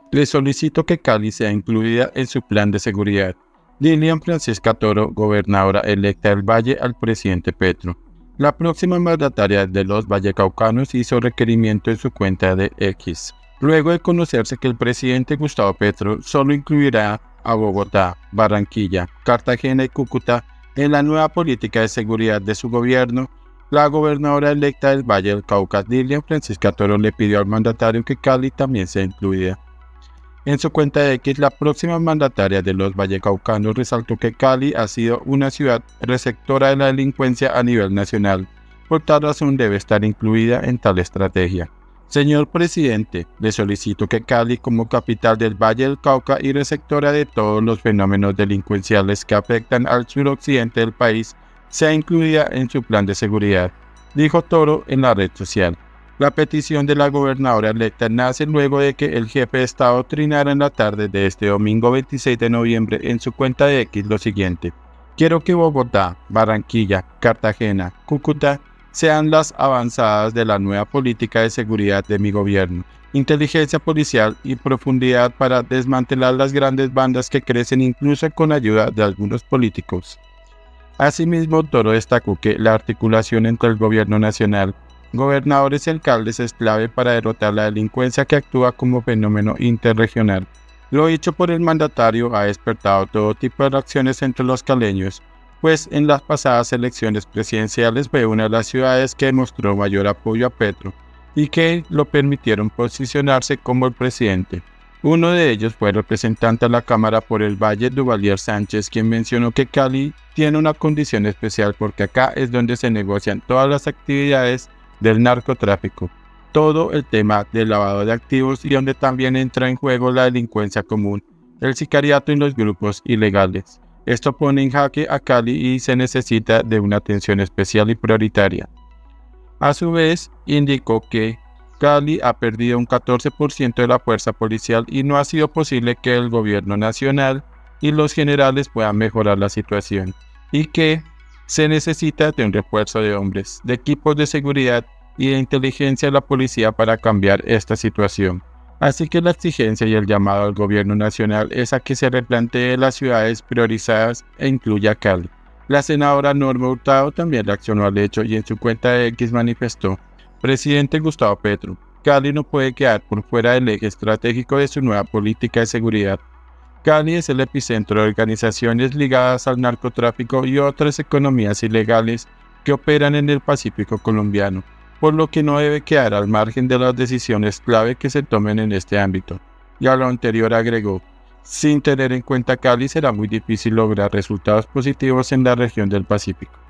Le solicito que Cali sea incluida en su plan de seguridad. Lilian Francisca Toro, gobernadora electa del Valle, al presidente Petro. La próxima mandataria de los vallecaucanos hizo requerimiento en su cuenta de X, luego de conocerse que el presidente Gustavo Petro solo incluirá a Bogotá, Barranquilla, Cartagena y Cúcuta en la nueva política de seguridad de su gobierno. La gobernadora electa del Valle del Cauca, Lilian Francisca Toro, le pidió al mandatario que Cali también sea incluida. En su cuenta de X, la próxima mandataria de los vallecaucanos resaltó que Cali ha sido una ciudad receptora de la delincuencia a nivel nacional. Por tal razón debe estar incluida en tal estrategia. Señor presidente, le solicito que Cali, como capital del Valle del Cauca y receptora de todos los fenómenos delincuenciales que afectan al suroccidente del país, sea incluida en su plan de seguridad, dijo Toro en la red social. La petición de la gobernadora electa nace luego de que el jefe de Estado trinara en la tarde de este domingo 26 de noviembre en su cuenta de X lo siguiente: quiero que Bogotá, Barranquilla, Cartagena, Cúcuta sean las avanzadas de la nueva política de seguridad de mi gobierno, inteligencia policial y profundidad para desmantelar las grandes bandas que crecen incluso con ayuda de algunos políticos. Asimismo, Toro destacó que la articulación entre el gobierno nacional, gobernadores y alcaldes es clave para derrotar la delincuencia que actúa como fenómeno interregional. Lo dicho por el mandatario ha despertado todo tipo de reacciones entre los caleños, pues en las pasadas elecciones presidenciales fue una de las ciudades que demostró mayor apoyo a Petro y que lo permitieron posicionarse como el presidente. Uno de ellos fue el representante a la Cámara por el Valle, Duvalier Sánchez, quien mencionó que Cali tiene una condición especial porque acá es donde se negocian todas las actividades del narcotráfico, todo el tema del lavado de activos y donde también entra en juego la delincuencia común, el sicariato y los grupos ilegales. Esto pone en jaque a Cali y se necesita de una atención especial y prioritaria. A su vez, indicó que Cali ha perdido un 14% de la fuerza policial y no ha sido posible que el gobierno nacional y los generales puedan mejorar la situación, y que se necesita de un refuerzo de hombres, de equipos de seguridad y de inteligencia de la policía para cambiar esta situación. Así que la exigencia y el llamado al gobierno nacional es a que se replantee las ciudades priorizadas e incluya Cali. La senadora Norma Hurtado también reaccionó al hecho y en su cuenta de X manifestó: presidente Gustavo Petro, Cali no puede quedar por fuera del eje estratégico de su nueva política de seguridad. Cali es el epicentro de organizaciones ligadas al narcotráfico y otras economías ilegales que operan en el Pacífico colombiano, por lo que no debe quedar al margen de las decisiones clave que se tomen en este ámbito. Y a lo anterior agregó: sin tener en cuenta Cali será muy difícil lograr resultados positivos en la región del Pacífico.